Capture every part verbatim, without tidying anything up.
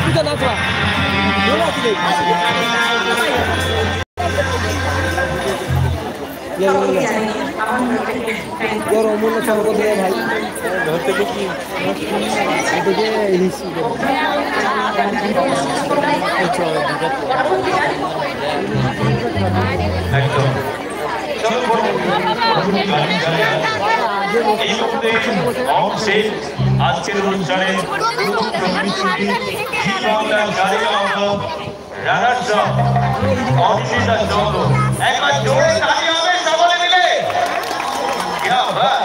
Kita nato. Dua kali. Ya ya. Ya Romulo sangko diye bhai. ধরতে কি এদিকে ইলিশ একদম এই মুহূর্তে অংশে আজকের অনুষ্ঠানে রানার্স আপ অংশীদার জন্য একবার জোরে তালি হবে সকলে মিলে क्या बात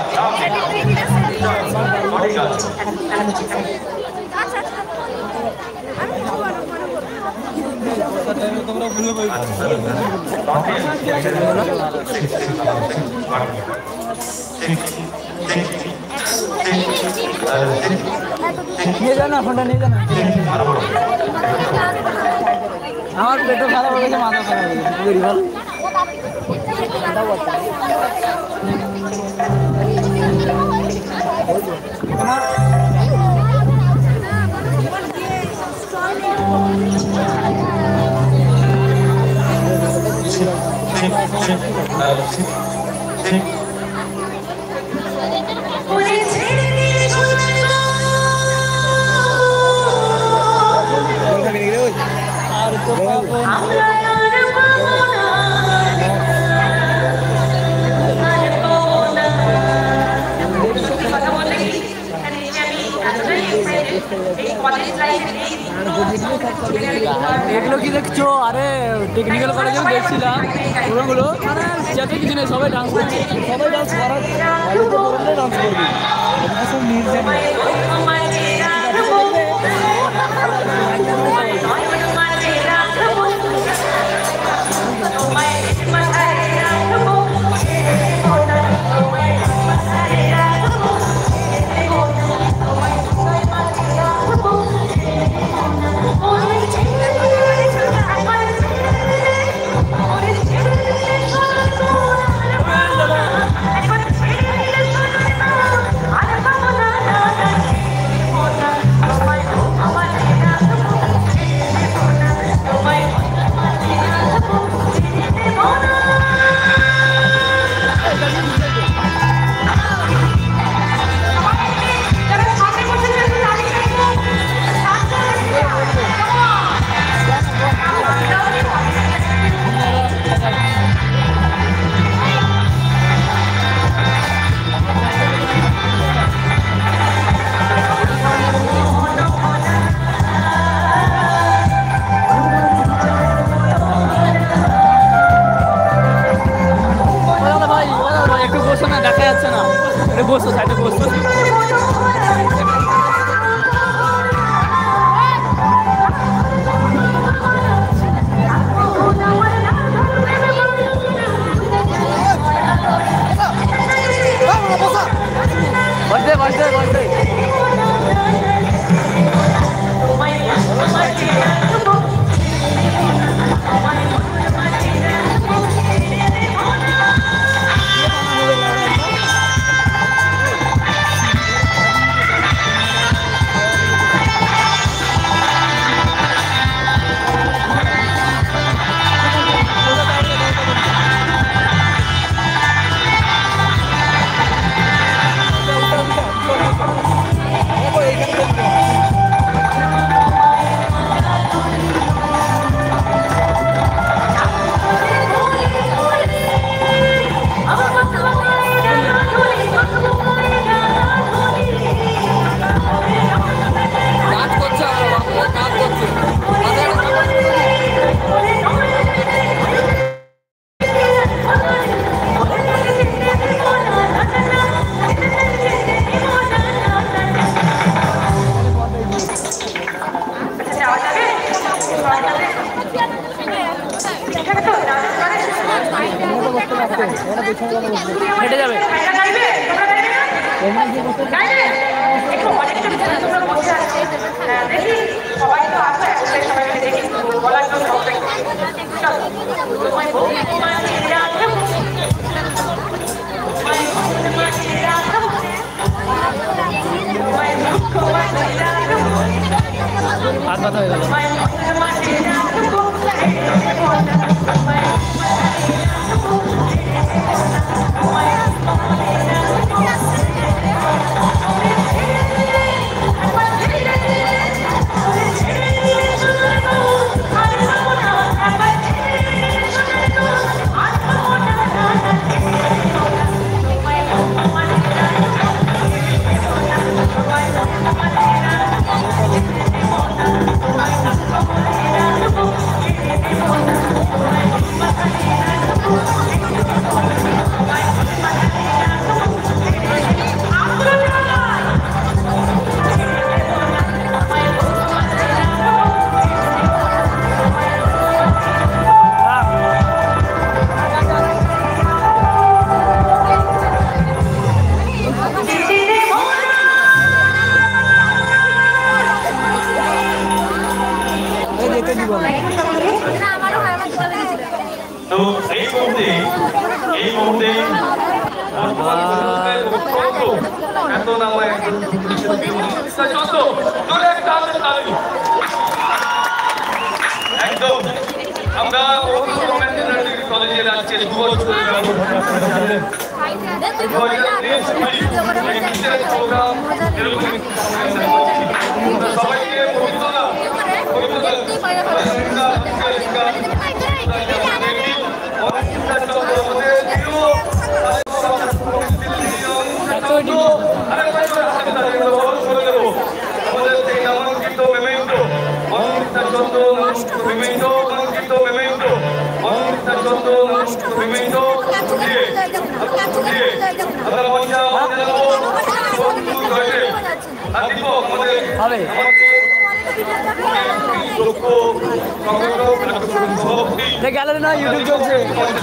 ঠিক আছে তোমরা ভুলে পাই নিয়ে জানা ফোনটা নিয়ে জানা আমার পেটও খারাপ হয়ে গেছে মাথা খারাপ হয়ে গেছে বুঝলি বল এগুলো কি দেখছো আরে টেকনিক্যাল কলেজে আমি দেখছিলাম ওগুলো মানে যাতে কিছু নেই সবাই ডান্স করছে সবাই ডান্স করার কলেজে ডান্স করবে সব নির্জন বসো সাইডে বসো বসে বসে বসে হেঁটে যাবে হাত ব্যথা হয়ে গেল। তো এই মুহূর্তে এই মুহূর্তে এত নামে একদম আমরা কলেজের আজকে দু বছর সবাইকে গ্যালারি না ইউটিউব চলছে।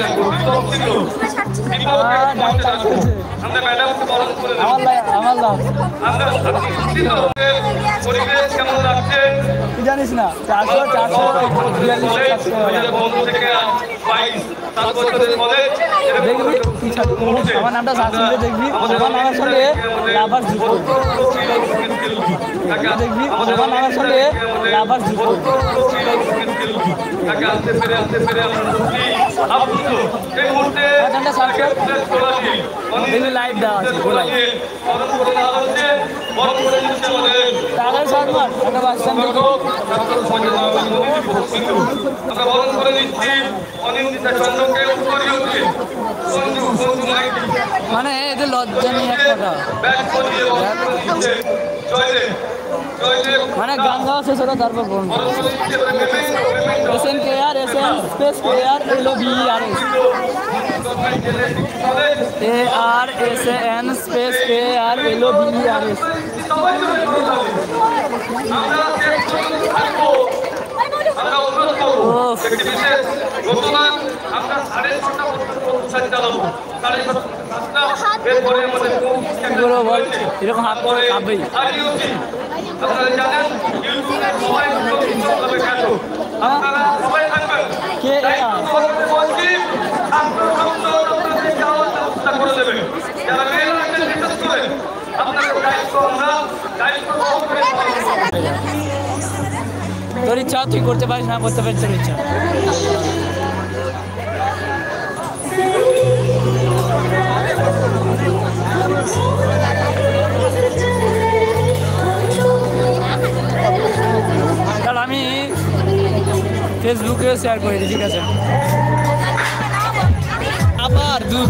জানিস না চারশো চারশো দেখবি আমার নামটা সার্চ করে দেখবি আমার নামের সঙ্গে লাভার যুক্ত দেখবি আমার নামের সঙ্গে লাভার যুক্ত লাইভ দেওয়া আছে মানে এদের লজ্জা নিয়ে এক কথা মানে গান গাওয়া শেষ হলো তারপর বলবো S N K R S N space K R L O B R S A R S N space K R L O B R S এরকম হাত করে কাঁপবেই আপনারা জানেন ইউটিউবে মোবাইল হবে কেন আপনারা সবাই থাকবেন কে বলছি আপনারা আপনাদের যাওয়ার ব্যবস্থা করে দেবেন যারা মেয়েরা আছেন বিশেষ করে আপনাদের দায়িত্ব আমরা দায়িত্ব করে তোর ইচ্ছা তুই করতে পারিস না করতে পারিস তোর ইচ্ছা তাহলে আমি ফেসবুকে শেয়ার করে দিই ঠিক আছে আবার দুধ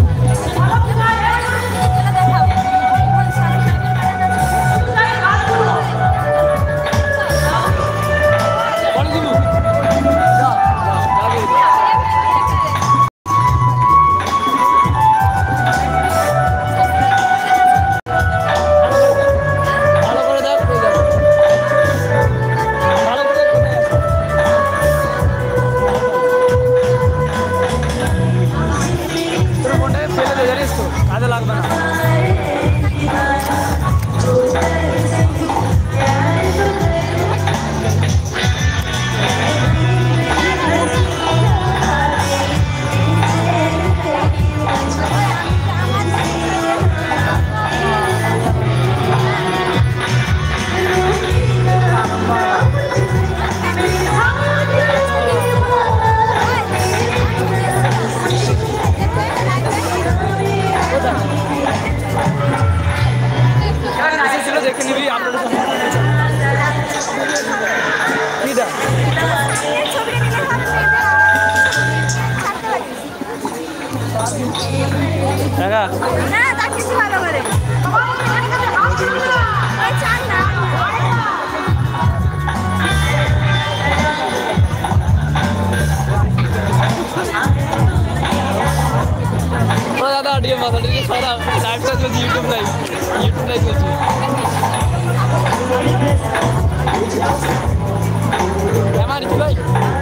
নিবি আপলোড কিটা টাকা না তাকিয়ে ভালো করে दादा ऑडियो माता जी सारा लाइव का जो यूट्यूब लाइव यूट्यूब लाइव चलছে কেমন কি ভাই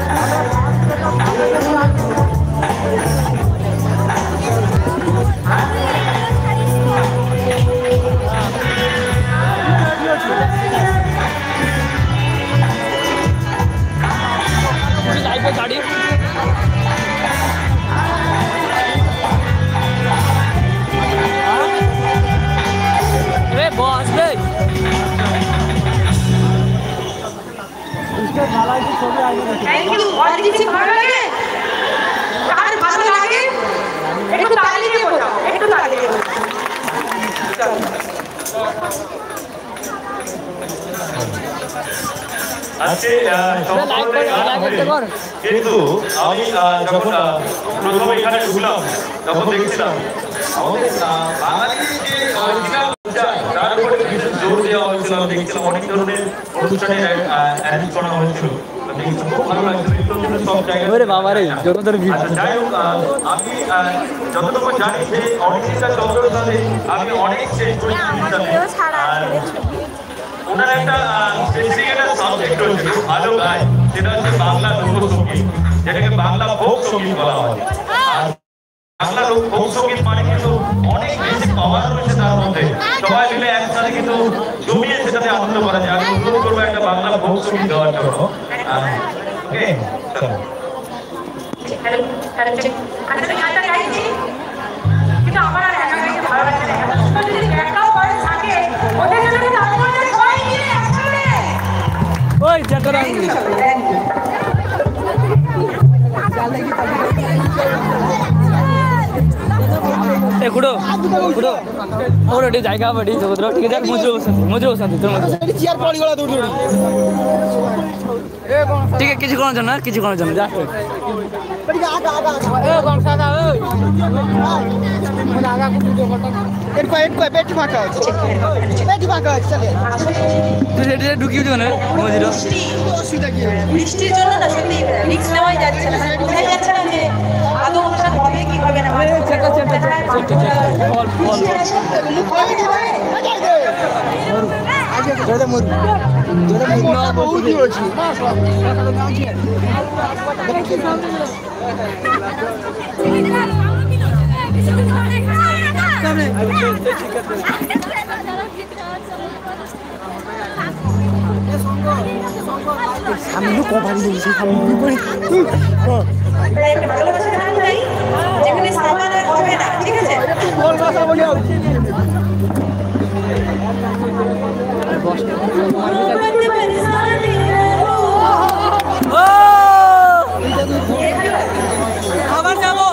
लाइव पे गाड़ी बॉस भाई इसके भाला की छवि आई है थैंक यू और किसी ভালো লাগে আর ভালো লাগে একটু তালি দিয়ে বলো একটু তালি দিয়ে আজকে কিন্তু আমি যখন প্রথমে এখানে ঢুকলাম তখন দেখছিলাম আমাদের বাঙালি যে অরিজিনাল তার উপরে বিশেষ জোর দেওয়া হয়েছিল দেখছিলাম অনেক ধরনের অনুষ্ঠানে অ্যারেঞ্জ করা হয়েছিল খুব ভালো লাগছিল সব জায়গায় যাই হোক আমি যতটুকু জানি যে অনিন্দিতা চন্দ্রের সাথে আমি অনেক শেষ করেছি ওনার একটা স্পেসিফিক সাবজেক্ট রয়েছে খুব ভালো গায় সেটা হচ্ছে বাংলা লোকসঙ্গীত যেটাকে বাংলা ফোক সঙ্গীত বলা হয় আর বাংলা ফোক সঙ্গীত মানে কিন্তু অনেক বেশি পাওয়ার রয়েছে তার মধ্যে সবাই মিলে একসাথে কিন্তু জমিয়ে সেটাতে আনন্দ করা যায় আমি অনুরোধ করবো একটা বাংলা ফোক সঙ্গীত দেওয়ার জন্য ওকে কিন্তু আমার আর একা গাইতে ভালো লাগছে না যদি একাও করে থাকে ওদের জন্য তারপরে সবাই মিলে একসাথে ওই জটরা ए कुडो कुडो और एटी जायगा बडी जोद्रो ठीक है मुजरो बसंती मुजरो बसंती तो चेयर पड़ी गला दूर दूर ए कोन ठीक है किछि कोन जन किछि कोन जन जा बड़ी आगा आगा ए कोन सादा ए मन आगा को वीडियो करता एट को एट को बेटी माका बेटी माका चले তুই এটি ঢুকিও দিও না মুজरो অসুবিধা কি বৃষ্টির জন্য না সত্যি রিস্ক নেওয়াই যাচ্ছে না বোঝা যাচ্ছে না যে আদৌ অনুষ্ঠান হবে কি হবে না চেক চেক চেক চেক বল বল জয়দা মুর জয়দা মুর না বহুত কি হচ্ছে আমি তো কভার দিয়েছি আমি করি একটা ভালোবাসা গান গাই যেখানে সামান আর হবে না ঠিক আছে বল ভাষা বলি আও খাবার যাবো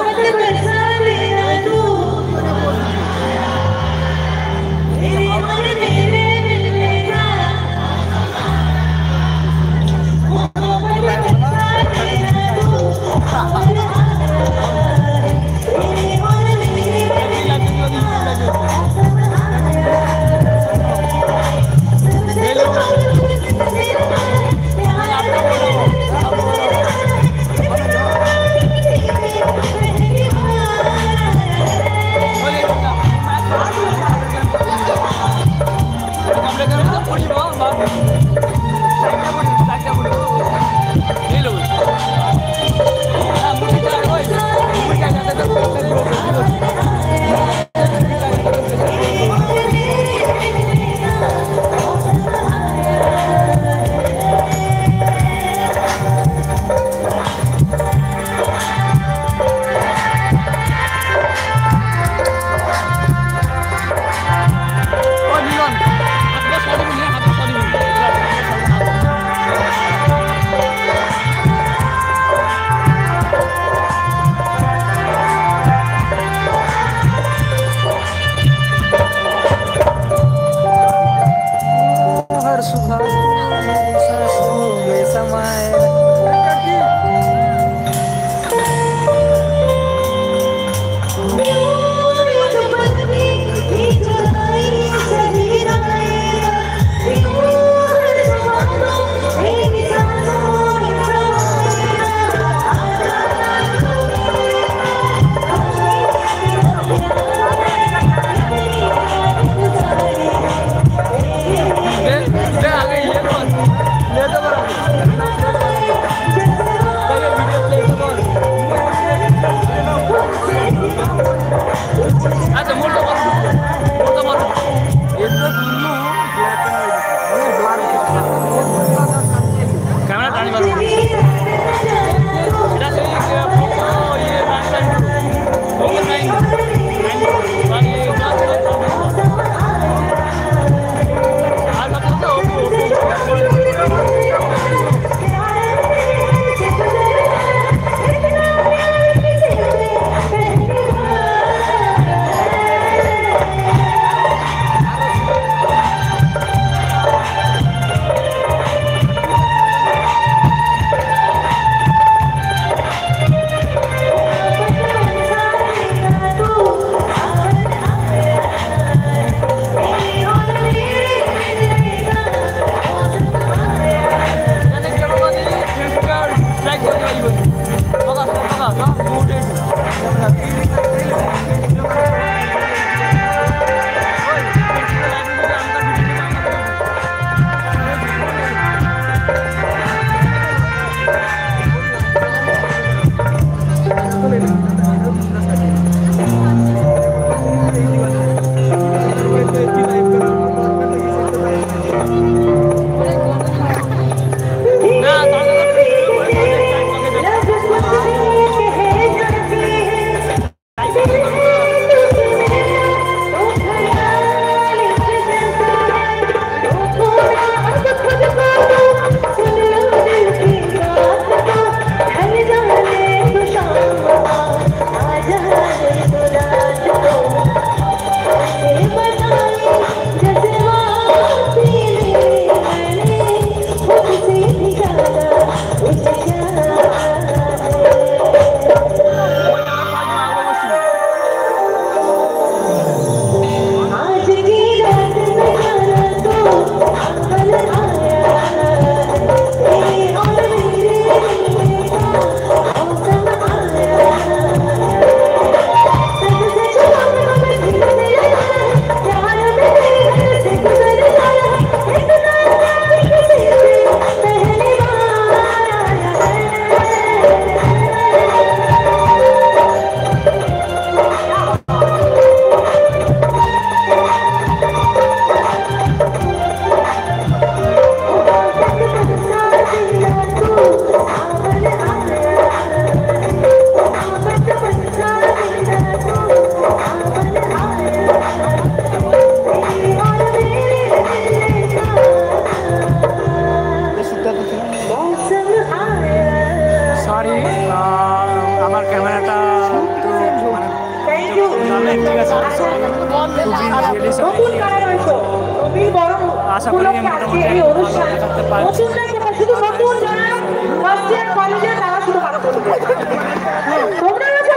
নতুন কারা রয়েছে নবীন বড় আশা করি মোটামুটি এই অনুষ্ঠান দেখাতে পারছি। নতুনদের কথা শুধু নতুন যারা ফার্স্ট ইয়ার কলেজে তারা শুধু ভালো করবে তোমরা আছো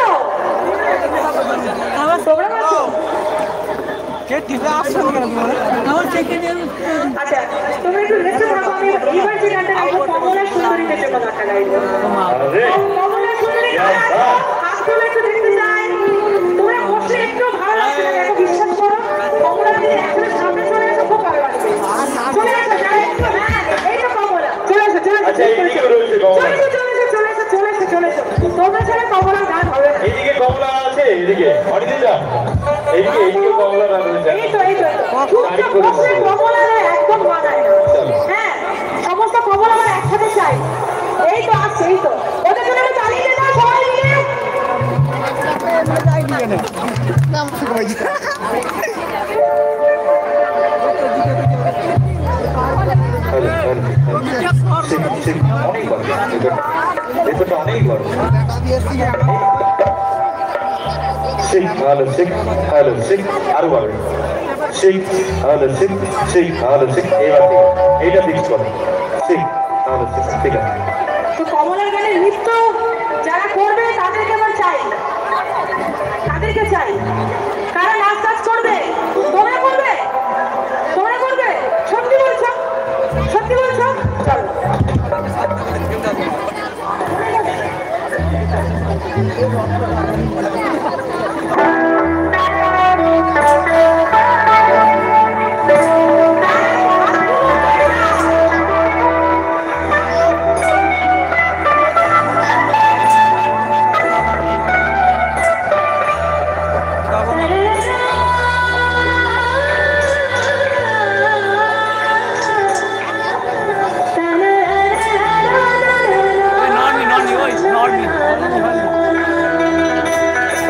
আমার তোমরা আছো কে টিভি আসছে না কেন তোমার আমার সেকেন্ড ইয়ার আচ্ছা তোমরা একটু রেস্টে থাকো আমি এইবার যে গানটা গাইবো কমলা সুন্দরী দেশে গানটা গাইবো কমলা সুন্দরী হাত তুলে একটু দেখতে চাই তোমরা বসে একটু ভালো লাগছে না দেখো বিশ্বাস করো কমলা যদি একটু সামনে চলে আসো খুব ভালো লাগবে চলে আসো যারা একটু হ্যাঁ এই তো কমলা চলে আসো চলে আসো চলে আসো চলে আসো চলে আসো চলে আসো চলে আসো তোমরা ছাড়া কমলার গান হবে না এইদিকে কমলা আছে এইদিকে অনিদিদা এইদিকে এইদিকে কমলা গান রয়েছে এই তো এই তো চুপচাপ বসে কমলারে একদম মানায় না হ্যাঁ সমস্ত কমলা আমার একসাথে চাই এই তো আসছে এই তো ওদের জন্য আমি চালিয়ে দিয়ে দাও সবাই মিলে অনেক বড় Sing, hello, sing, hello, sing, আরো বড় sing, hello, sing, sing, hello, sing, এইবার ঠিক এইটা ঠিক করো sing, hello, sing, ঠিক আছে তো কমলার গানে নৃত্য যারা করবে তাদেরকে আমার চাই তাদেরকে চাই কারা নাচ টাচ করবে তোমরা করবে তোমরা করবে সত্যি বলছো সত্যি বলছো চলো নর্মি নর্মি ওই নর্মি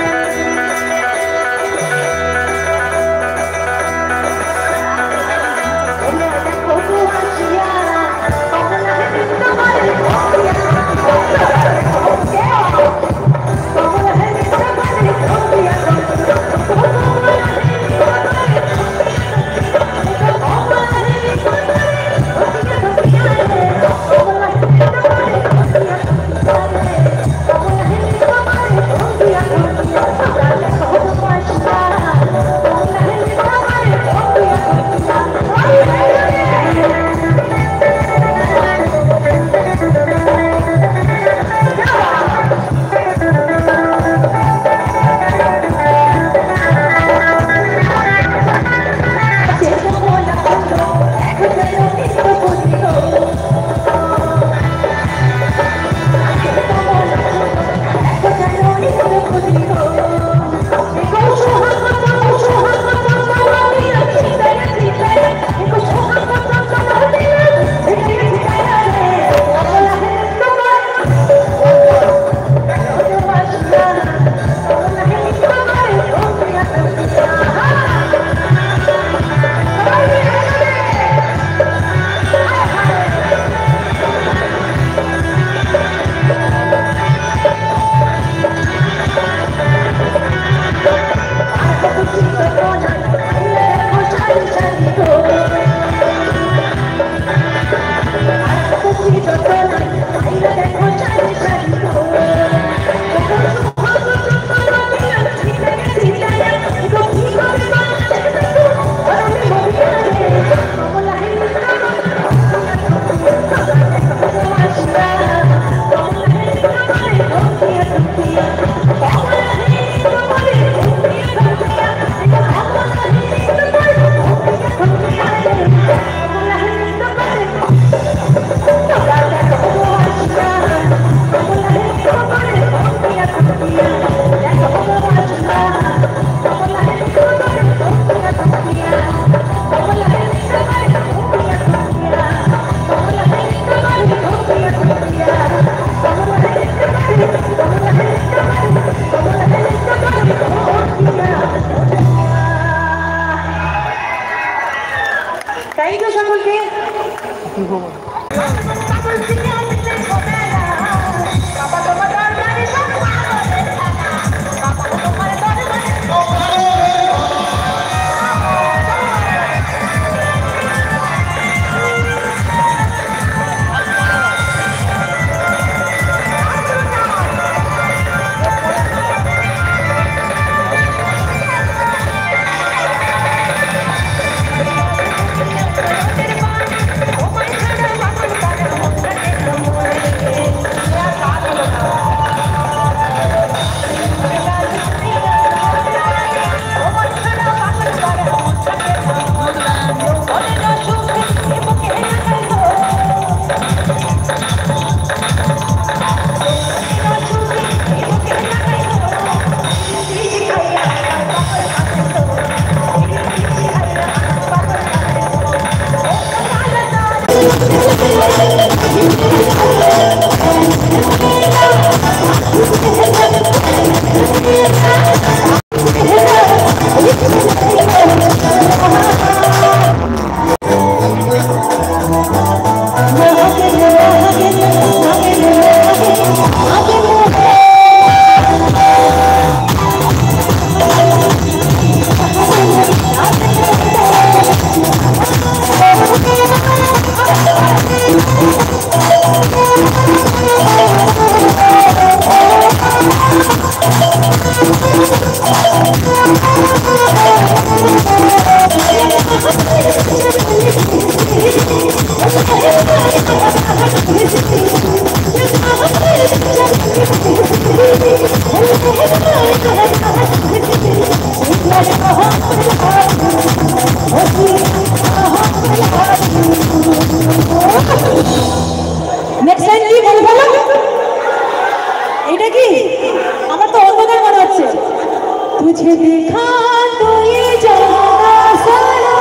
নেক্সট লাইন কি বল বলো এটা কি আমার তো অন্যদের মনে হচ্ছে तुझे देखा तो ये जहां सारा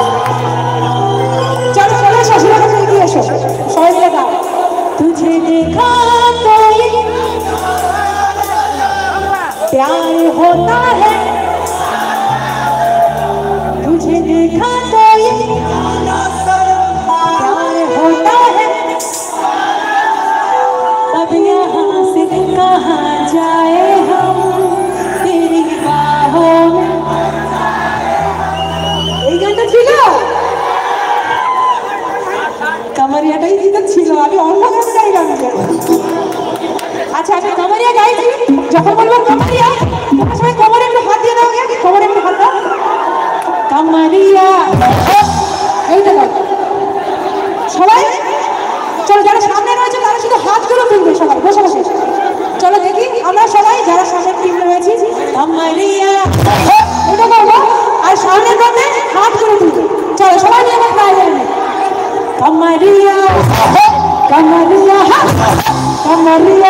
चलो चलो शशिला का चल एसो सबाई मिले गाओ तुझे देखा तो ये प्यार होता है तुझे देखा तो ये प्यार होता है अब यहाँ से कहाँ जाए हम तेरी बाहों में এই গানটা ছিল কামারিয়াটাই যেটা ছিল আমি অন্য গান গাইলাম আচ্ছা আচ্ছা কামারিয়া গাইছি যখন বলবো কামারিয়া সবাই কোমরে একটু হাত দিয়ে দাও কি কোমরে একটু হাত দাও কামারিয়া এইটা দাও সবাই চলো যারা সামনে রয়েছে তারা শুধু হাতগুলো তুলবে সবাই বসে বসে চলো দেখি আমরা সবাই যারা সামনে টিম রয়েছি কামারিয়া এটা বলবো আর সামনে করতে হাতগুলো তুলবে চলো সবাই নিয়ে আমরা ট্রাই করব কামারিয়া কামারিয়া কামারিয়া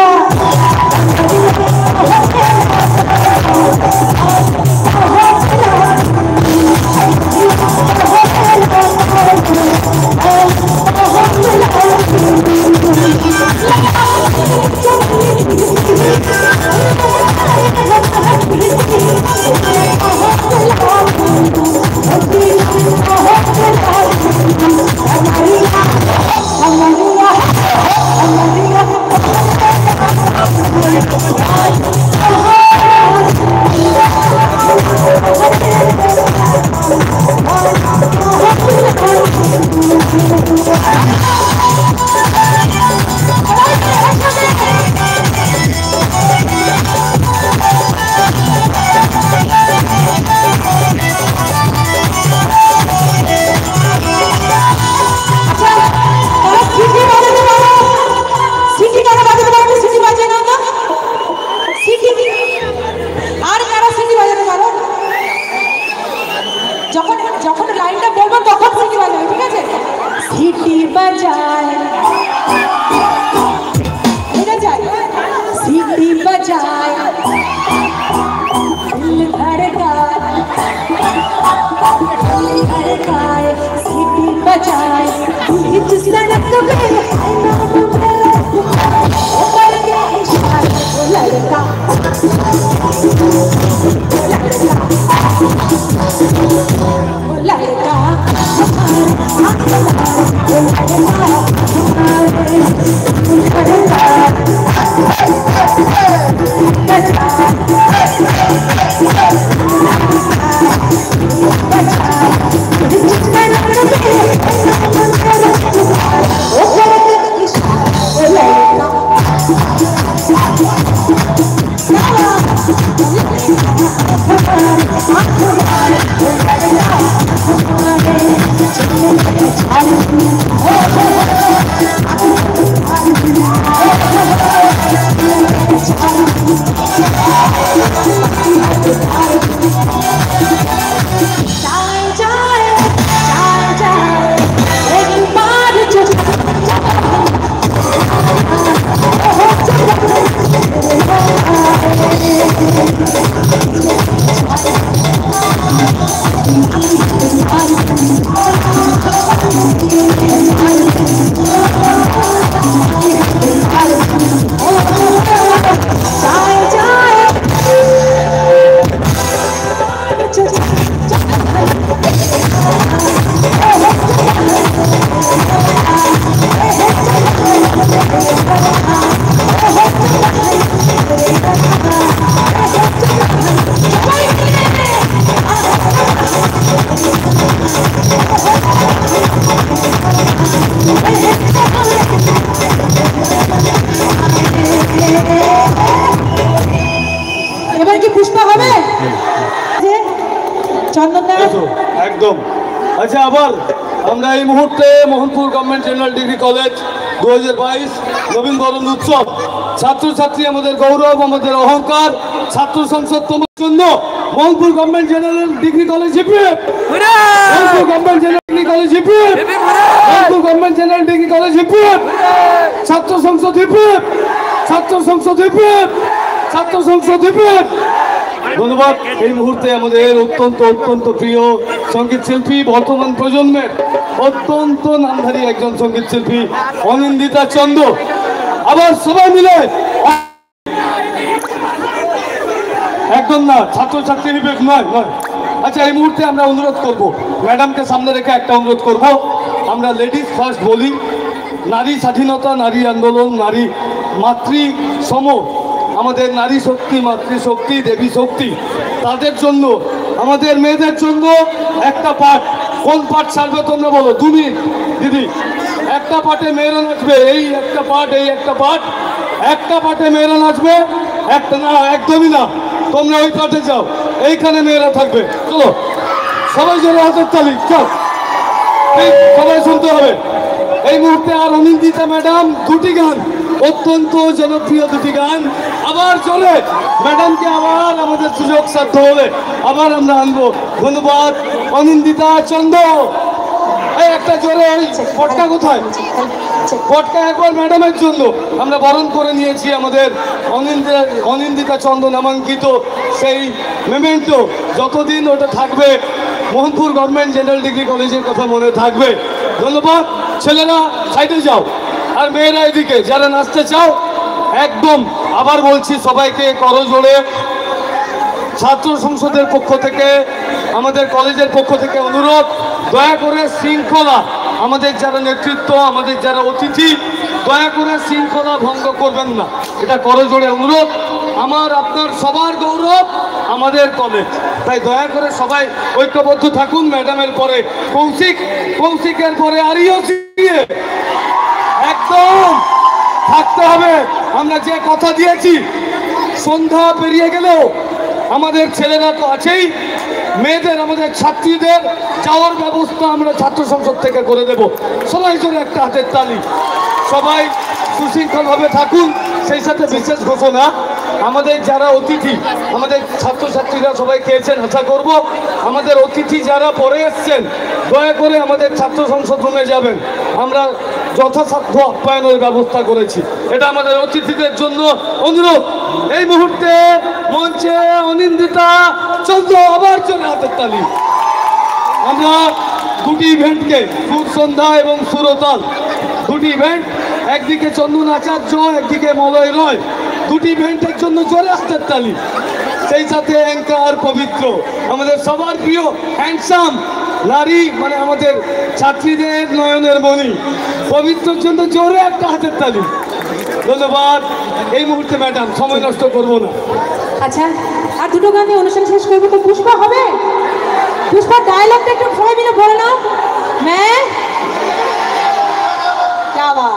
Bye, bye. চন্দনদা একদম। আচ্ছা, আবার আমরা এই মুহূর্তে Mohanpur government general degree college দু হাজার বাইশ নবীন বরণ উৎসব, ছাত্রছাত্রী আমাদের গৌরব, আমাদের অহংকার, ছাত্র সংসদ তোমার জন্য Mohanpur government general degree college hip hip, Mohanpur government general degree college hip hip, Mohanpur government general degree college hip hip, ছাত্র সংসদ হিপিপ, ছাত্র সংসদ হিপিপ, ছাত্র সংসদ হিপিপ। ধন্যবাদ। এই মুহূর্তে আমাদের অত্যন্ত অত্যন্ত প্রিয় সঙ্গীত শিল্পী, বর্তমান প্রজন্মের অত্যন্ত নামধারী একজন সঙ্গীত শিল্পী অনিন্দিতা চন্দ। আবার সবাই মিলে একদম না, ছাত্রছাত্রী বিবেক নয় নয়। আচ্ছা, এই মুহূর্তে আমরা অনুরোধ করব, ম্যাডামকে সামনে রেখে একটা অনুরোধ করব, আমরা লেডিস ফার্স্ট বলি। নারী স্বাধীনতা, নারী আন্দোলন, নারী মাতৃ সম, আমাদের নারী শক্তি, মাতৃশক্তি, দেবী শক্তি, তাদের জন্য, আমাদের মেয়েদের জন্য একটা পাঠ। কোন পাঠ ছাড়বে তোমরা বলো? দু মিনিট দিদি। একটা পাঠে মেয়েরা নাচবে, এই একটা পাঠ, এই একটা পাঠ, একটা পাঠে মেয়েরা নাচবে, একটা না, একদমই না, তোমরা ওই পাঠে যাও, এইখানে মেয়েরা থাকবে। চলো সবাই জোরে হাতের তালি, চল, সবাই শুনতে হবে। এই মুহূর্তে আর অনিন্দিতা ম্যাডাম দুটি গান, অত্যন্ত জনপ্রিয় দুটি গান আবার চলে। ম্যাডামকে আবার আমাদের সুযোগ সাধ্য হলে আবার আমরা আনবো। ধন্যবাদ অনিন্দিতা চন্দ। এই একটা জোরে, পটকা কোথায়? পটকা একবার ম্যাডামের জন্য আমরা বরণ করে নিয়েছি আমাদের অনিন্দিতা অনিন্দিতা চন্দ নামাঙ্কিত সেই মেমেন্টো। যতদিন ওটা থাকবে মোহনপুর গভর্নমেন্ট জেনারেল ডিগ্রি কলেজের কথা মনে থাকবে। ধন্যবাদ। ছেলেরা সাইডে যাও, আর মেয়েরা এদিকে, যারা নাচতে চাও একদম। আবার বলছি সবাইকে করজোড়ে ছাত্র সংসদের পক্ষ থেকে, আমাদের কলেজের পক্ষ থেকে অনুরোধ, দয়া করে শৃঙ্খলা, আমাদের যারা নেতৃত্ব, আমাদের যারা অতিথি, দয়া করে শৃঙ্খলা ভঙ্গ করবেন না, এটা করজোড়ে অনুরোধ। আমার আপনার সবার গৌরব আমাদের কলেজ, তাই দয়া করে সবাই ঐক্যবদ্ধ থাকুন। ম্যাডামের পরে কৌশিক, কৌশিকের পরে আরিও একদম থাকতে হবে। আমরা যে কথা দিয়েছি, সন্ধ্যা পেরিয়ে গেলেও আমাদের ছেলেরা তো আছেই, মেয়েদের, আমাদের ছাত্রীদের যাওয়ার ব্যবস্থা আমরা ছাত্র সংসদ থেকে করে দেব। সবাই জন্য একটা হাতের তালি। সবাই সুশৃঙ্খলভাবে থাকুন। সেই সাথে বিশেষ ঘোষণা, আমাদের যারা অতিথি, আমাদের ছাত্রছাত্রীরা সবাই খেয়েছেন আশা করব। আমাদের অতিথি যারা পরে এসছেন, দয়া করে আমাদের ছাত্র সংসদ রুমে যাবেন। আমরা যথাসাধ্য আপ্যায়নের ব্যবস্থা করেছি, এটা আমাদের অতিথিদের জন্য অনুরোধ। এই মুহূর্তে মঞ্চে অনিন্দিতা চন্দ্র আবার চলে হাতের তালি। আমরা দুটি ইভেন্টকে, সুর সন্ধ্যা এবং সুরতাল, দুটি ইভেন্ট, একদিকে চন্দন আচার্য, একদিকে মলয় রয়, দুটি ইভেন্টের জন্য জোরে হাতের তালি। সেই সাথে অ্যাঙ্কার পবিত্র, আমাদের সবার প্রিয় হ্যান্ডসাম নারী, মানে আমাদের ছাত্রীদের নয়নের মণি, পবিত্রর জন্য জোরে একটা হাতের তালি। ধন্যবাদ। এই মুহূর্তে ম্যাডাম, সময় নষ্ট করবো না। আচ্ছা, আর দুটো গান দিয়ে অনুষ্ঠান শেষ করবো, তো পুষ্পা হবে। পুষ্পা ডায়লগটা একটু সবাই মিলে বলে নাও। ম্যাম যাওয়া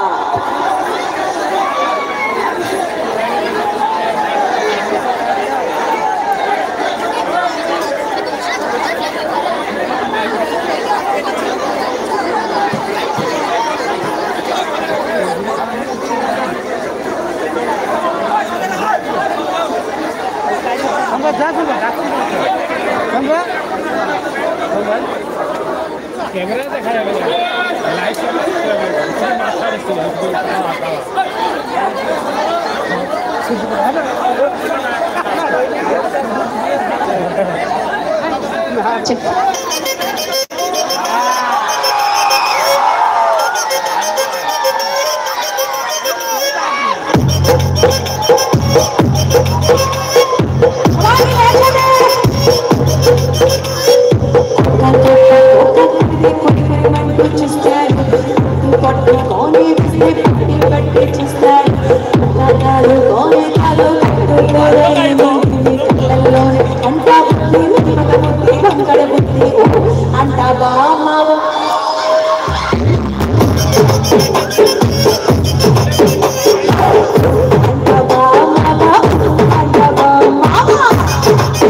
আমরা যা করবো আমরা ক্যামেরা দেখা যাবে না, লাইভ Mama!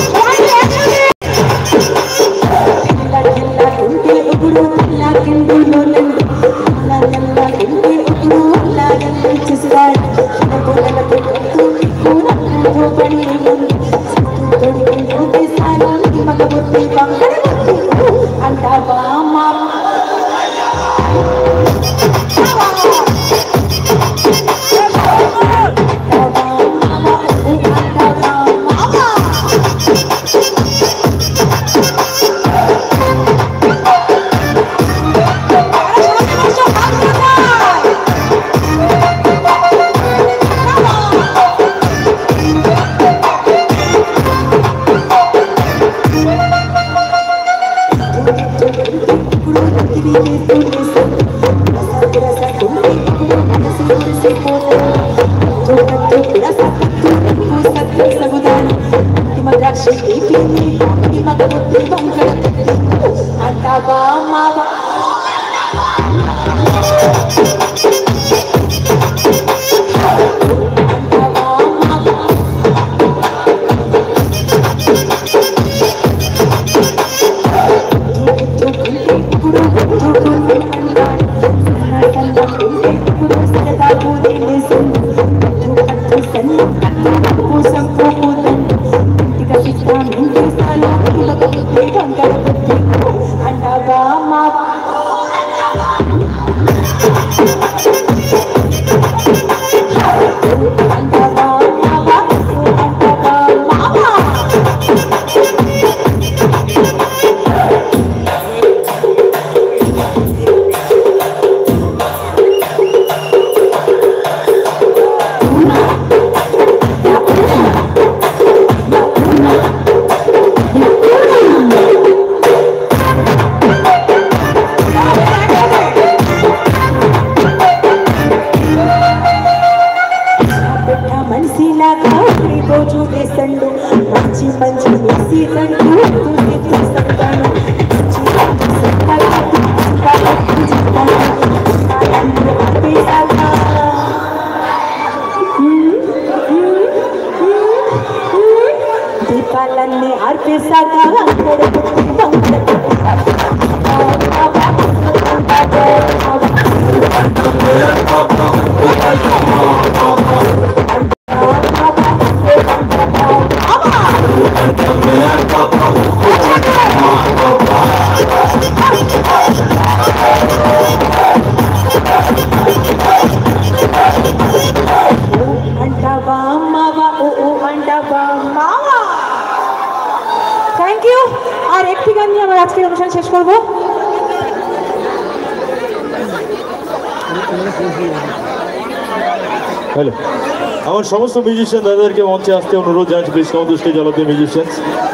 हेलो আমার সমস্ত মিউজিশিয়ান দাদাদেরকে মঞ্চে আসতে অনুরোধ জানাচ্ছি please come on the stage all of the musicians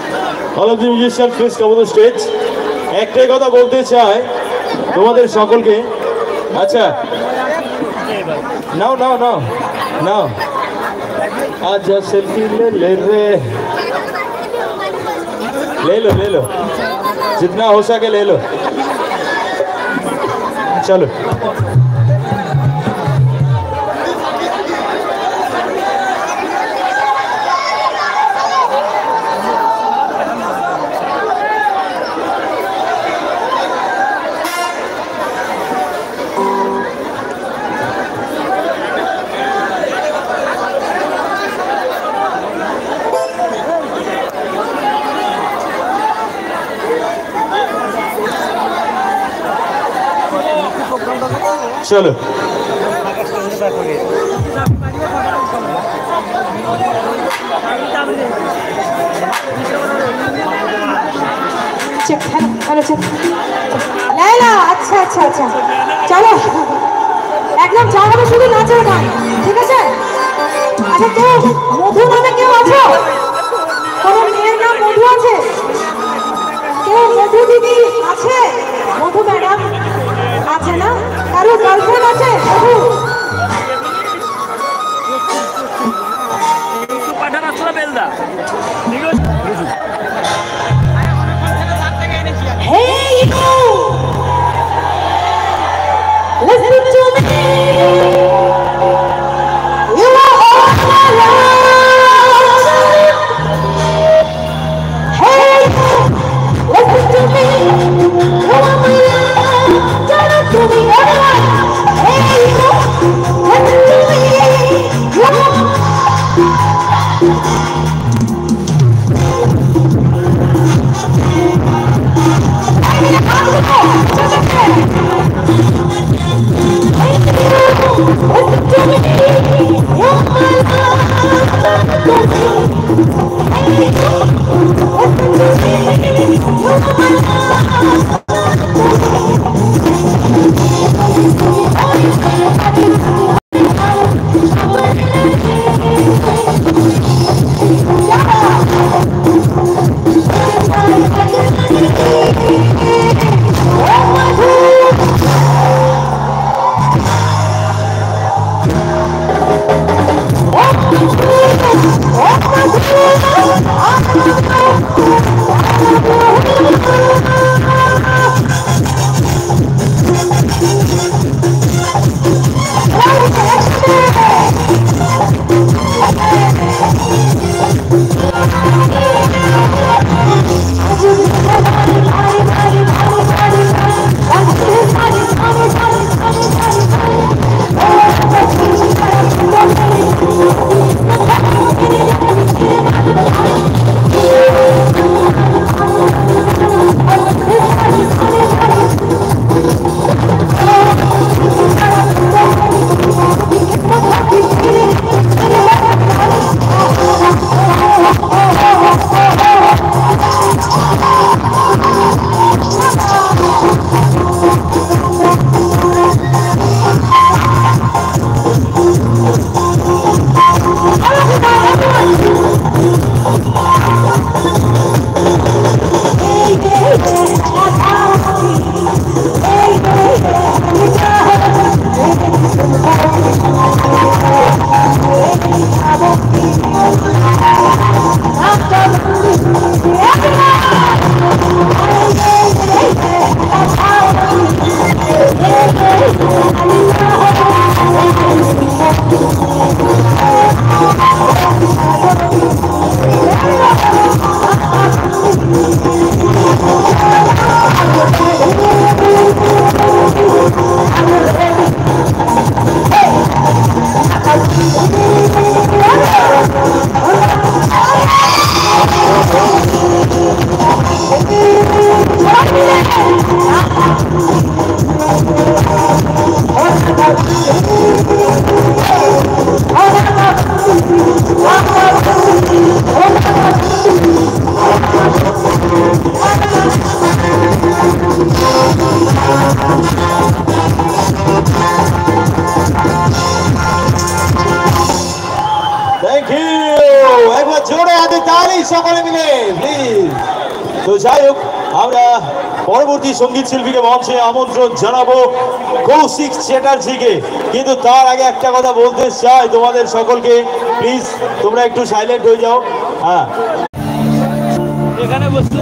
all of the musician please come on the stage একটাই কথা বলতে চাই তোমাদের সকলকে আচ্ছা নাও নাও নাও নাও আচ্ছা সেলফি ले ले रे ले लो ले लो जितना हो सके ले लो चलो चलो चेक हेलो हेलो चेक लाइला अच्छा अच्छा अच्छा चलो একদম যা হবে শুধু নাচের গান ঠিক আছে আচ্ছা কেউ মধু নামে কেউ আছো কোন মেয়ের নাম মধু আছে কেউ মধু দিদি আছে মধু ম্যাডাম আছে না কারো গার্লফ্রেন্ড আছে মধু পাঠান আসলে Belda Hey you listen to me you are all my love hey listen to me you are my love turn to me everyone hey you পরবর্তী সঙ্গীত শিল্পীকে মঞ্চে আমন্ত্রণ জানাবো কৌশিক চ্যাটার্জিকে। কিন্তু তার আগে একটা কথা বলতে চাই তোমাদের সকলকে, প্লিজ তোমরা একটু সাইলেন্ট হয়ে যাও। হ্যাঁ, এখানে বসতে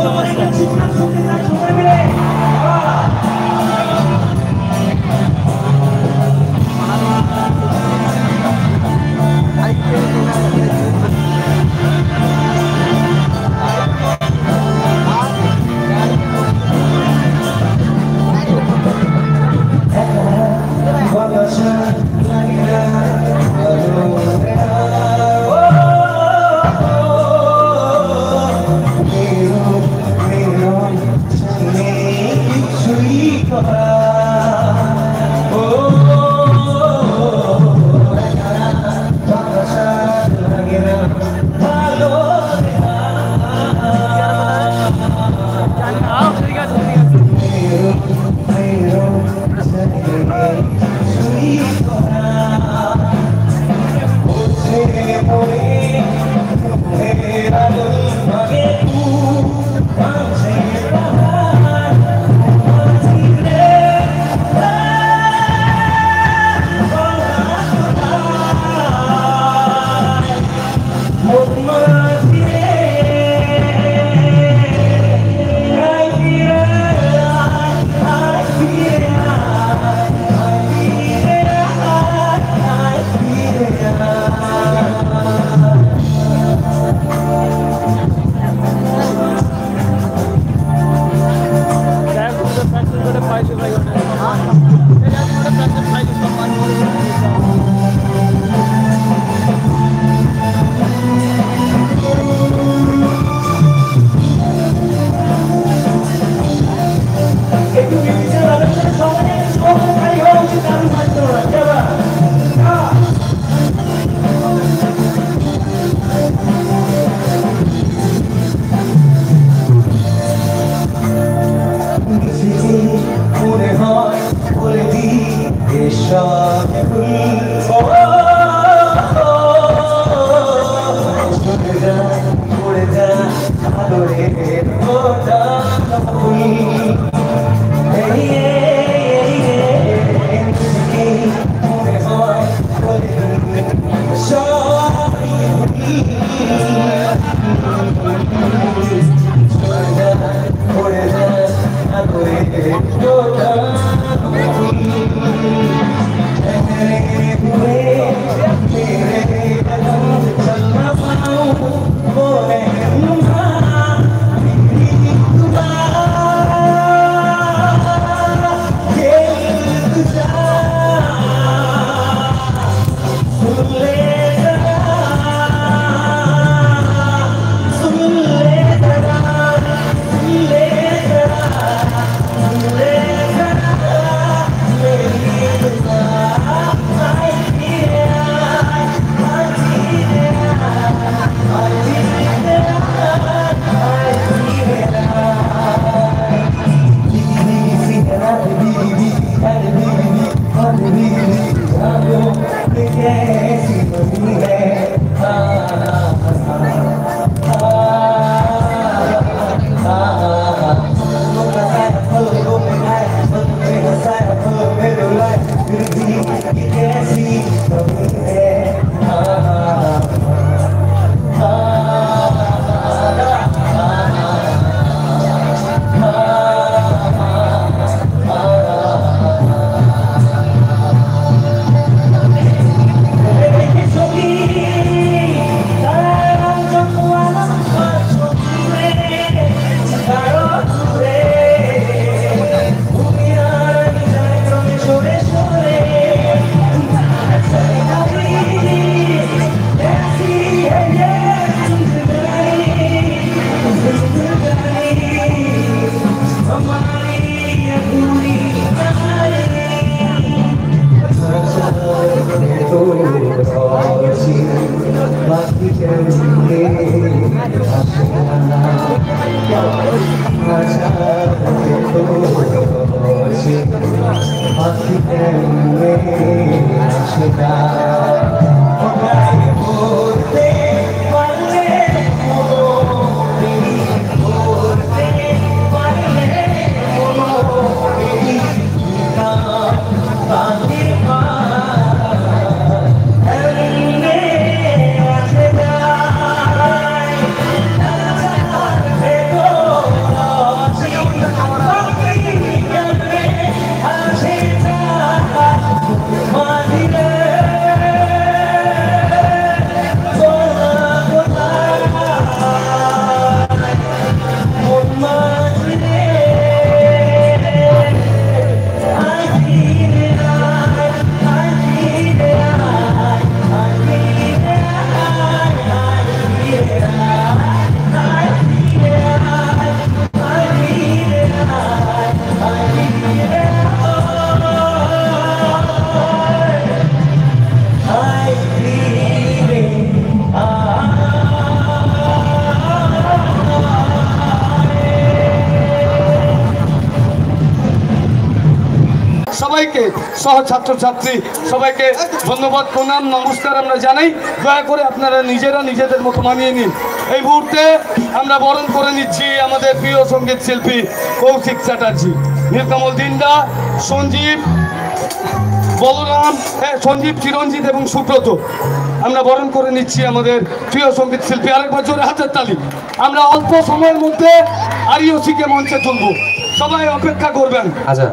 সবাইকে সহ ছাত্রছাত্রী সবাইকে ধন্যবাদ প্রণাম নমস্কার আমরা জানাই। দয়া করে আপনারা নিজেরা নিজেদের মতো মানিয়ে নিন। এই মুহূর্তে আমরা বরণ করে নিচ্ছি আমাদের প্রিয় সঙ্গীত শিল্পী কৌশিক চ্যাটার্জি, নীলকমল দিন্দা, সঞ্জীব, বলরাম, হ্যাঁ সঞ্জীব, চিরঞ্জিত এবং সুব্রত। আমরা বরণ করে নিচ্ছি আমাদের প্রিয় সঙ্গীত শিল্পী। আরেকবার জোরে হাতের তালি। আমরা অল্প সময়ের মধ্যে আরিওসিকে মঞ্চে তুলব, সবাই অপেক্ষা করবেন। আচ্ছা,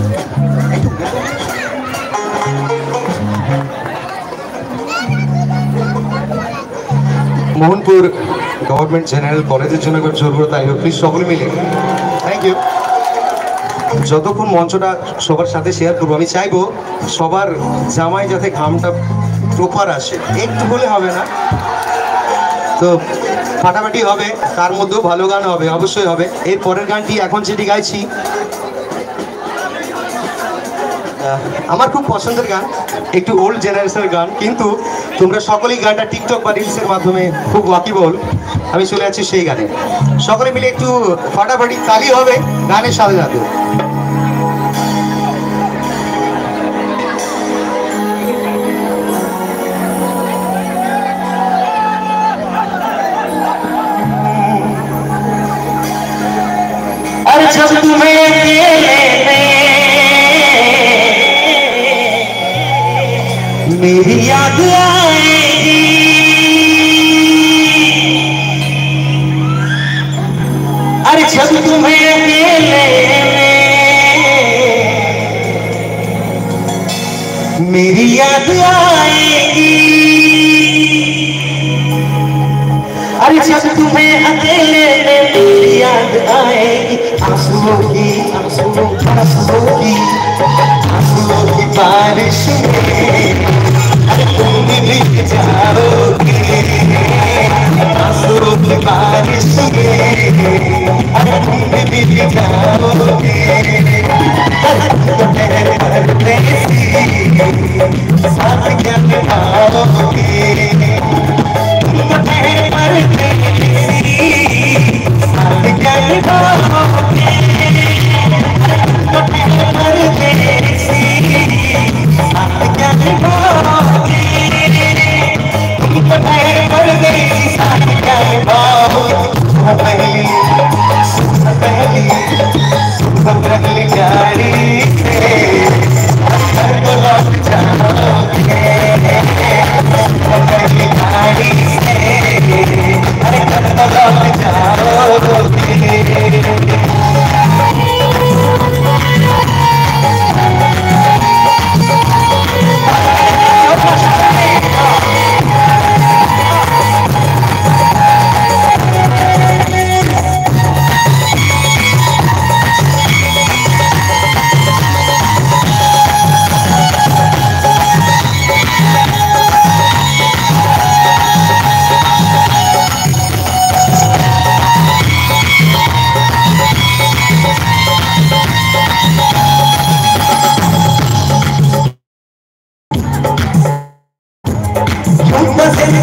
মোহনপুর গভর্নমেন্ট জেনারেল কলেজের জন্য একবার জোর করে তাই প্লিজ সকলে মিলে। Thank you. যতক্ষণ মঞ্চটা সবার সাথে শেয়ার করবো, আমি চাইবো সবার জামায় যাতে ঘামটা প্রপার আসে, একটু বলে হবে না তো, ফাটাফাটি হবে, তার মধ্যেও ভালো গান হবে, অবশ্যই হবে। এর পরের গানটি এখন যেটি গাইছি আমার খুব পছন্দের গান, একটু ওল্ড জেনারেশনের গান, কিন্তু তোমরা সকলেই গানটা টিকটক বা রিলসের মাধ্যমে খুব ওয়াকিবল। আমি চলে যাচ্ছি সেই গানে, সকলে মিলে একটু ফাটাফাটি তালি হবে গানের সাথে সাথে। अरे जब तुम्हें मेरी याद आएगी, अरे जब तुम्हें मेरी याद आएगी, अरे जब तुम्हें अकेले मेरी याद आएगी, आंसुओं की आंसुओं आंसुओं की आंसुओं की बारिश में तुम भी जाओगे, आंसुओं की बारिश में तुम भी जाओगे, साथ क्या निभाओगे, साथ क्या निभाओगे, साथ क्या निभाओगे,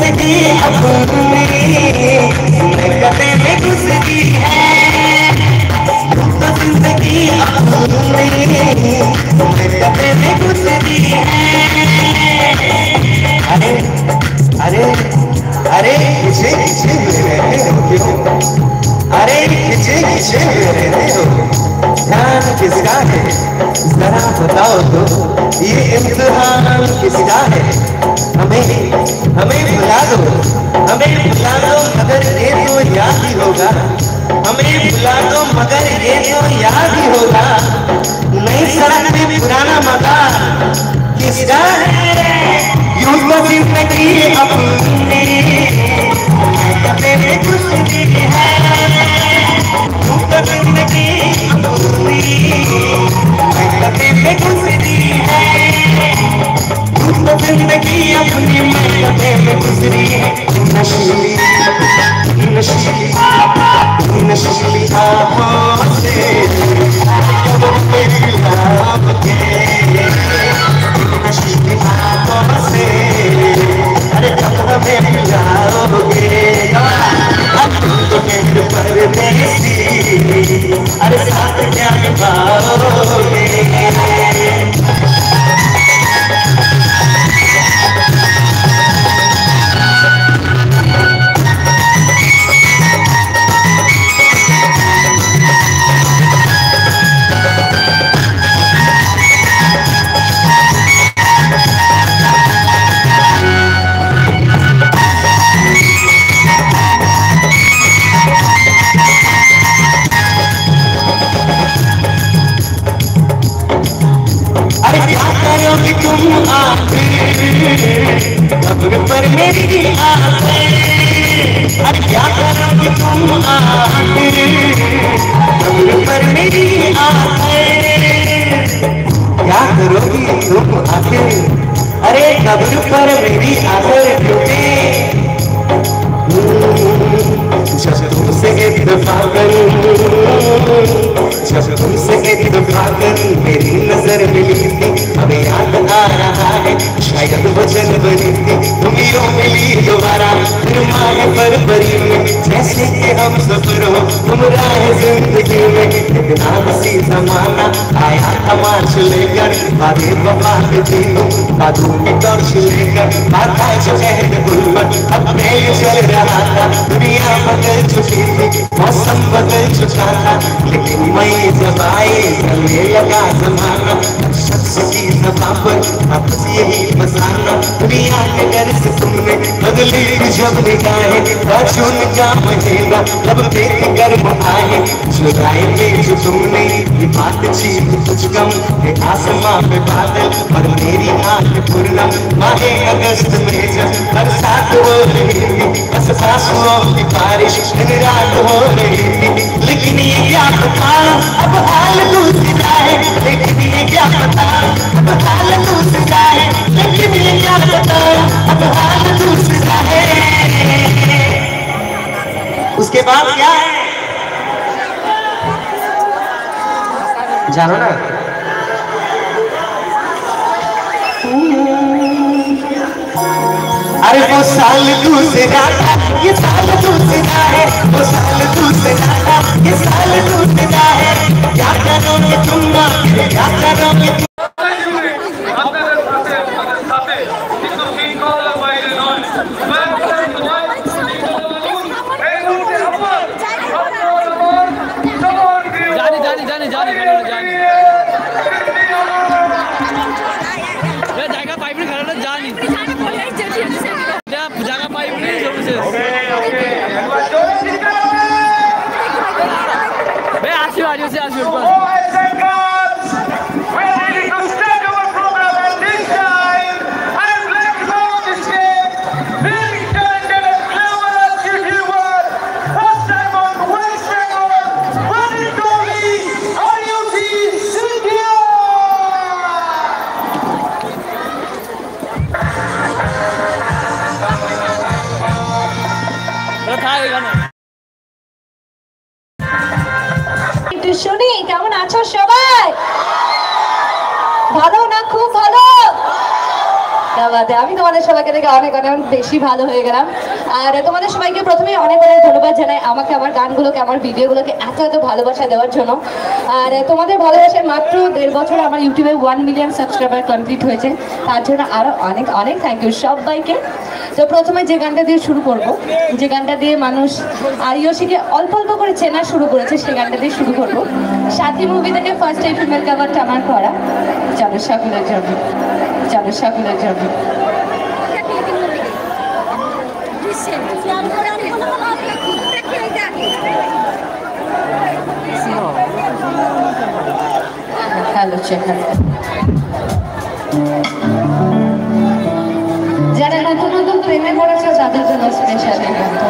जिंदगी अपनी कदे में गुजरी है, तो जिंदगी अपनी कदे में गुजरी है। अरे अरे अरे पीछे पीछे रहते हो क्यों, अरे पीछे पीछे रहते हो, ध्यान किसका है जरा बताओ तो, ये इम्तिहान किसका है। हमें हमें भुला दो, हमें भुला दो मगर ये तो याद ही होगा, हमें भुला दो मगर ये तो याद ही होगा। नई सड़क में पुराना मकान किसका है, यूं तो जिंदगी अपनी कदे में गुजरी है, यूं तो जिंदगी अपनी कदे में गुजरी है, यूं तो जिंदगी अपनी कदे में गुजरी है। नशीली नशीली नशीली आँखों से कब मेरी लाभ के, नशीली आँखों से अरे कब हमें मिलाओगे, अब तो केंद्र पर देसी अरे साथ क्या निभाओगे। तुम आके कब्र पर मेरी आके, अरे क्या करोगे तुम आके कब्र पर मेरी आके, क्या करोगी तुम आके अरे कब्र पर मेरी आकर क्योंकि जब तुमसे इत्तेफाकन जब तुमसे इत्तेफाकन मेरी नजर मिली थी, हमें याद आ रहा है शायद वचन बनी थी, उम्मीदों मिली दोबारा फिर माहे पर बरी में, जैसे कि हम सफर हो तुम राह जिंदगी में। इतना हसी जमाना आया तमाश लेकर, बादे वफा के दिनों बादों की टॉर्च लेकर, आता जो कहते गुलबन अब मेल चल रहा था, दुनिया बदल चुकी थी मौसम बदल चुका था, लेकिन मई जब आई चलने लगा जमाना, शख्स की ज़बान पर वापस यही फसाना, दुनिया के घर से तुमने बदली जब निगाहें, राजून का महीना अब देख कर आए, जुदाई में जो तुमने ये बातचीत कुछ कम है, आसमां पे बादल और मेरी आंख पूर्णम, माहे अगस्त में जब बरसात हो रही थी, बस आंसुओं की बारिश दिन रात हो रही थी, लेकिन ये क्या पता अब हाल दूसरा है, लेकिन ये क्या पता अब हाल दूसरा है, लेकिन ये क्या पता अब हाल दूसरा है। उसके बाद क्या है जानो ना, अरे वो साल दूसरा था ये साल दूसरा है, वो साल दूसरा था ये साल दूसरा है, क्या करोगे तुम क्या करोगे तुम। আপনাদের সাথে আমাদের সাথে কিন্তু শৃঙ্খলা বাইরে নয়, এই মুহূর্তে আমার জানি জানি জানি জানি জানি জায়গা পাইবনি খেলাটা জানি জায়গা পাইবনি আসি আসি আসি শুনি কেমন আছো সবাই? ভালো না? খুব ভালো। আমি তোমাদের সবাইকে দেখে অনেক অনেক বেশি ভালো হয়ে গেলাম। আর তোমাদের সবাইকে প্রথমে অনেক অনেক ধন্যবাদ জানাই আমাকে আমার গানগুলোকে আমার ভিডিওগুলোকে এত এত ভালোবাসা দেওয়ার জন্য। আর তোমাদের ভালোবাসায় মাত্র দেড় বছরে আমার ইউটিউবে ওয়ান মিলিয়ন সাবস্ক্রাইবার কমপ্লিট হয়েছে, তার জন্য আরও অনেক অনেক থ্যাংক ইউ সবাইকে। তো প্রথমে যে গানটা দিয়ে শুরু করব, যে গানটা দিয়ে মানুষ আরিয়সীকে অল্প অল্প করে চেনা শুরু করেছে, সেই গানটা দিয়ে শুরু করব। সাথী মুভি থেকে ফার্স্ট এই ফিমেল কাভারটা আমার করা, চলো সকলের জন্য, চলো সকলের জন্য। হ্যালো চেক, যারা নতুন নতুন প্রেমে পড়েছে তাদের জন্য স্পেশাল এই গানটা।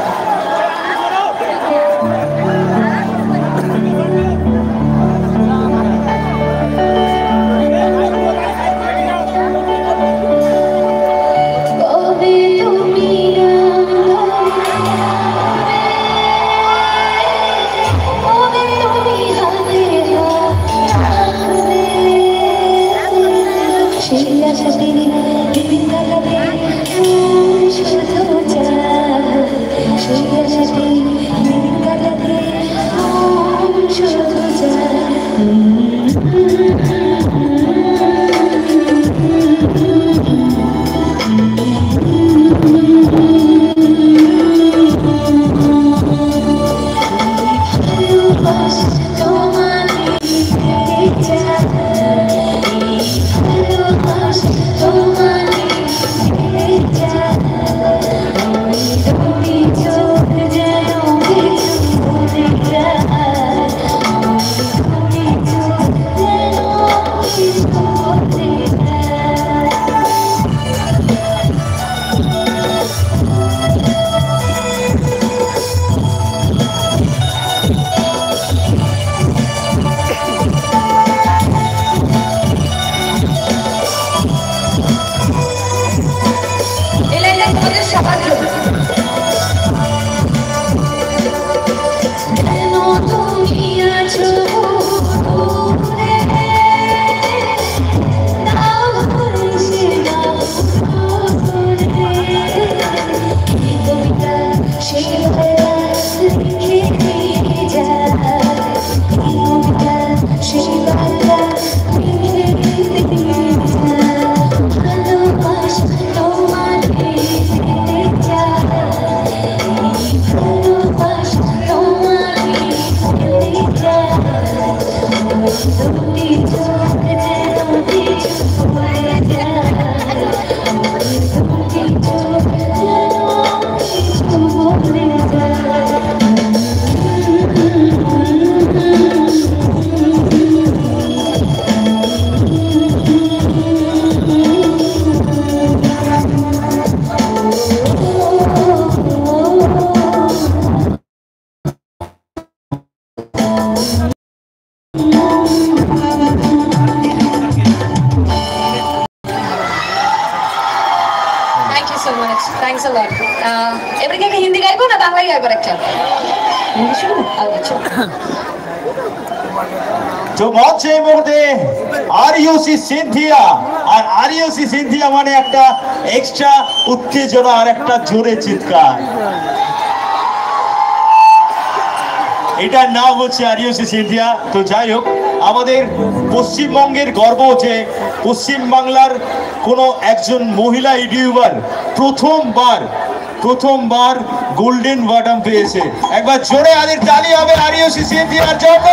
তো মঞ্চে এই মুহূর্তে আরিয়সী সিনথিয়া, আর আরিয়সী সিনথিয়া মানে একটা এক্সট্রা উত্তেজনা আর একটা জোরে চিৎকার। এটার নাম হচ্ছে আরিয়সী সিনথিয়া। তো যাই হোক, আমাদের পশ্চিমবঙ্গের গর্ব যে পশ্চিমবাংলার কোনো একজন মহিলা ইউটিউবার প্রথমবার প্রথমবার গোল্ডেন বটম পেয়েছে। একবার জোরে আদের তালি হবে আরিয়সী সিনথিয়ার জন্য।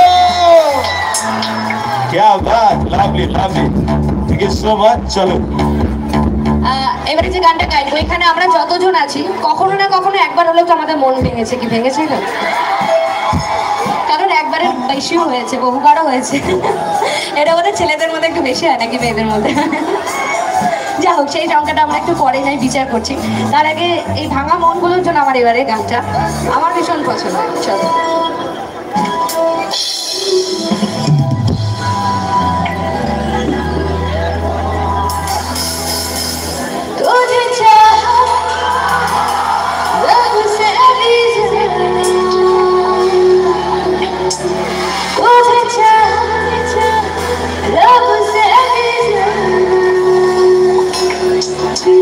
क्या बात, lovely lovely, thank you so much. চলো এবারে যে গানটা গাইবো, এখানে আমরা যতজন আছি কখনো না কখনো একবার হলেও তো আমাদের মন ভেঙেছে, কি ভেঙেছে না? কারণ একবারে বেশিও হয়েছে, বহুবারও হয়েছে। এটা বোধহয় ছেলেদের মধ্যে একটু বেশি হয় নাকি মেয়েদের মধ্যে? যা হোক, সেই সংখ্যাটা আমরা একটু পরে নাই বিচার করছি। তার আগে এই ভাঙা মনগুলোর জন্য আমার এবারে গানটা আমার ভীষণ পছন্দ। চলো to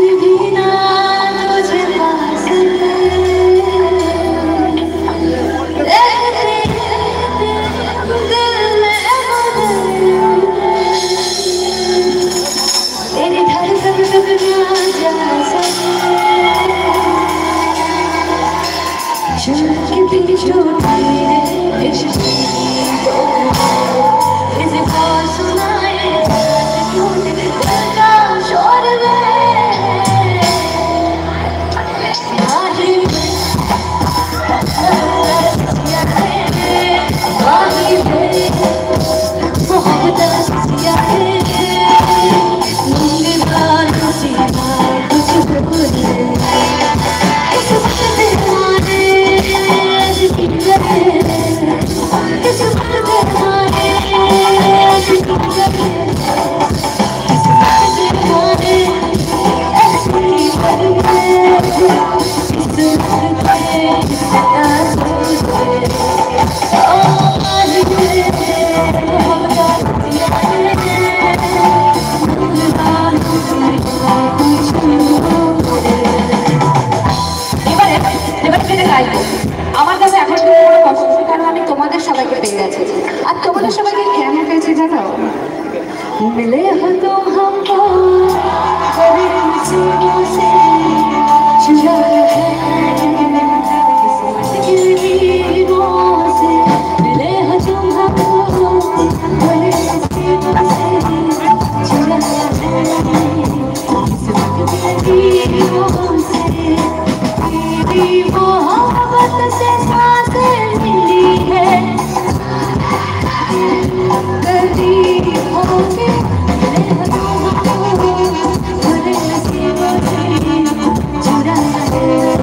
चुनके भी टूटे इश्क इसे कौन सुनाए दिल का शोर আমার কাছে এখন কোনো কষ্ট নেই, কারণ আমি তোমাদের সবাইকে পেয়ে গেছি। আর তোমাদের সবাইকে কেন পেয়েছি জানো? মিলে হতো हमको कभी नसीबों से चुरा है किस्मत से मिले हो तुम हमको कभी नसीबों से चुरा है किस्मत से तेरी मोहब्बत से सांसें मिली है कभी होके मिले हो तुम हमको भरे नसीबों से चुरा है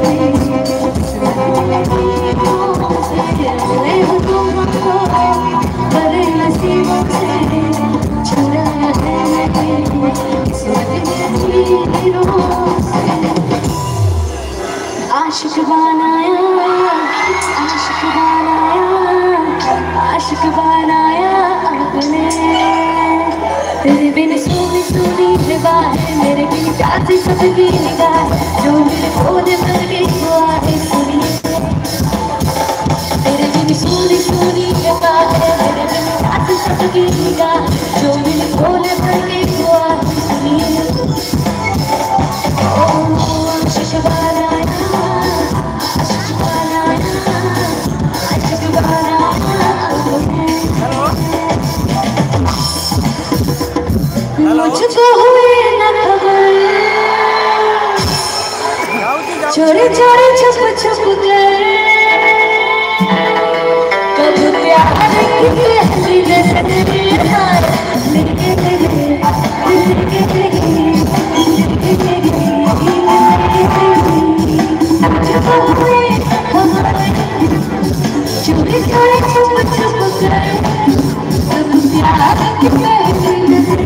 मिले हो तुम हमको भरे नसीबों से चुरा है किस्मत से आशिक बनाया आशिक बनाया आशिक बनाया अपने तेरे बिन सोनी सोनी निगाहें मेरे बिन प्यासी सबकी निगाह जो मेरे खोने भर गई वो आए सुनी तेरे बिन सोनी सोनी निगाहें मेरे बिन प्यासी सबकी निगाह जो मेरे खोने भर गई वो आए सुनी ओ आशिक बनाया मुझको हुए न खबर चोरी चोरी छुप छुप कर कब प्यार की पहली नजर लेके गए लेके गए मुझको हुए खबर चोरी चोरी छुप छुप कर कब प्यार की पहली नजर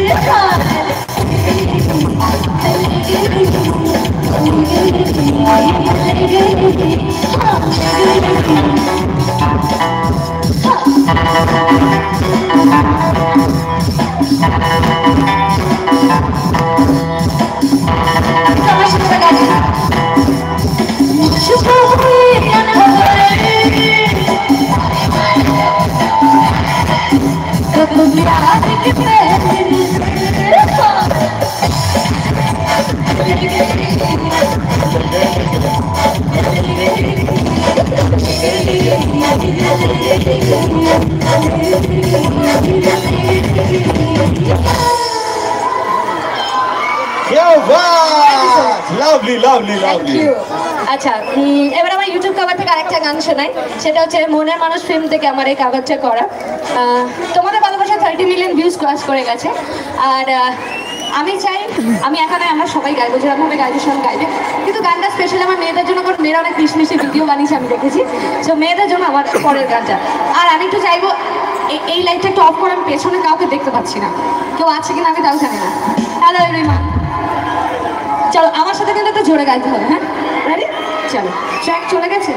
লাভলি লাভলি লাভলি আচ্ছা এবার আমার ইউটিউব কভার থেকে আরেকটা গান শোনাই, সেটা হচ্ছে মনের মানুষ ফিল্ম থেকে আমার এই কাভারটা করা। তোমাদের ভালোবাসা থার্টি মিলিয়ন ভিউজ ক্রস করে গেছে, আর আমি চাই আমি এখানে আমরা সবাই গাইবো, যেরকমভাবে গাইবো সবাই গাইবে, কিন্তু গানটা স্পেশালি আমার মেয়েদের জন্য, কারণ মেয়েরা অনেক মিশমিশি ভিডিও বানিয়েছে আমি দেখেছি, তো মেয়েদের জন্য আমার পরের গানটা। আর আমি একটু চাইবো এই লাইটটা একটু অফ করে, আমি পেছনে কাউকে দেখতে পাচ্ছি না, কেউ আছে কিনা আমি তাও জানি না। হ্যালো এভরিওয়ান, চলো আমার সাথে কিন্তু একটু জোরে গাইতে হবে, হ্যাঁ রেডি? চলো, ট্র্যাক চলে গেছে,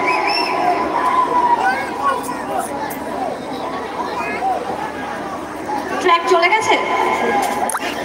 ট্র্যাক চলে গেছে।